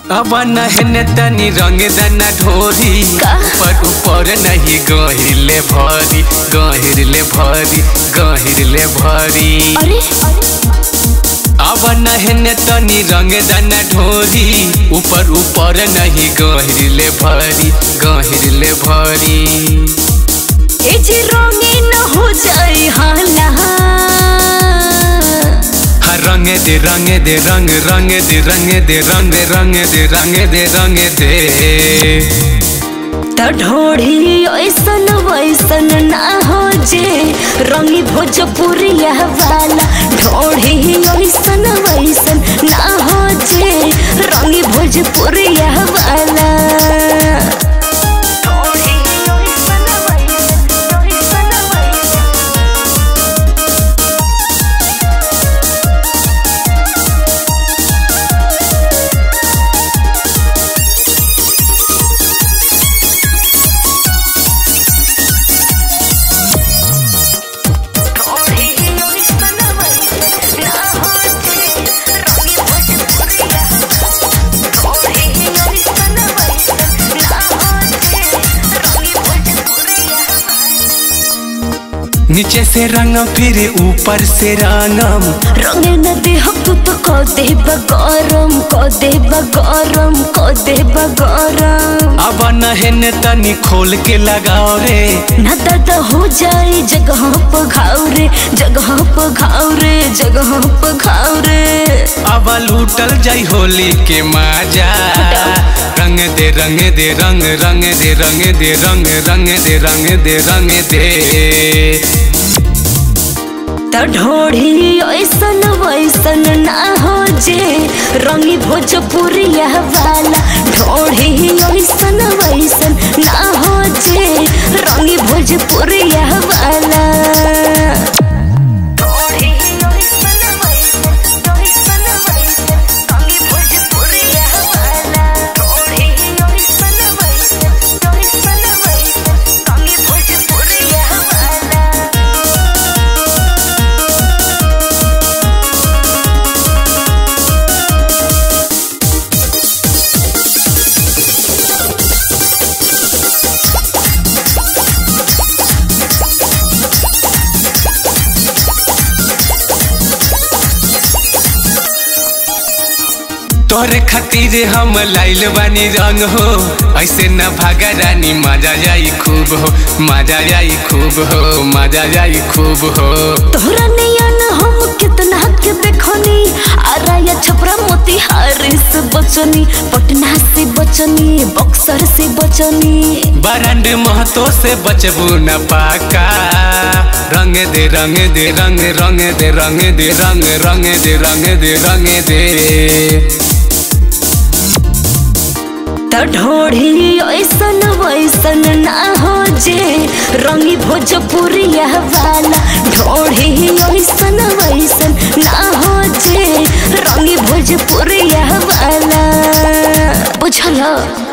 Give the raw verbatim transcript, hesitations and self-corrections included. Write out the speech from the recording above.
अब नहने तनी रंग दना ढोरी ऊपर ऊपर नहीं गहिरले भरी गहिरले भरी गहिरले भरी अब नहने तनी रंग दना ढोरी ऊपर ऊपर नहीं गहिरले भरी गहिरले भरी ए जी रंगे न हो जाए हाला रंग दे रंग दे रंग रंग दे रंग दे रंग रंग दे रंग दे रंग दे त ढोढ़ी ऐसन वैसन ना हो जे रंगी भोजपुरिया वाला ढोढ़ी ऐसन वैसन ना हो जे रंगी भोजपुरिया वाला नीचे से रंगम फिर ऊपर से रंगम रंगे न दे तू तो को दे बगरम को दे बगरम को दे बगरम अब नहने तनी खोल के लगाओ रे न दादा हो जाए जगह पर घाव रे जगह पर घाव रे जगह पर घाव रे अब लूटल जाई होली के मजा रंग दे रंग दे रंग रंग दे रंग दे रंग रंग दे रंग दे रंग दे त ढोढ़ी ऐसन वैसन ना हो जे रंगी भोजपुरिया वाला ढोढ़ी ऐसन वैसन ना हो जे रंगी भोजपुरिया वाला तोरे खातिर हम लाइल बानी रंग हो ऐसे न भागा रानी मजा जाई खूब हो मजा जाई खूब हो मजा जाई खूब हो तोहरा नयन हम कितना के देखनी आराया छपरा मोतिहारी से बचनी पटना से बचनी बक्सर से बचनी बरंड महतो से बचबू न पाका रंग दे रंग दे रंग रंग दे रंग दे रंग रंग दे रंग दे रंग दे त ढोढ़ी ऐसन वैसन ना हो जे रंगी भोजपुरिया वाला ढोढ़ी ऐसन वैसन ना हो जे रंगी भोजपुरिया वाला बुझल।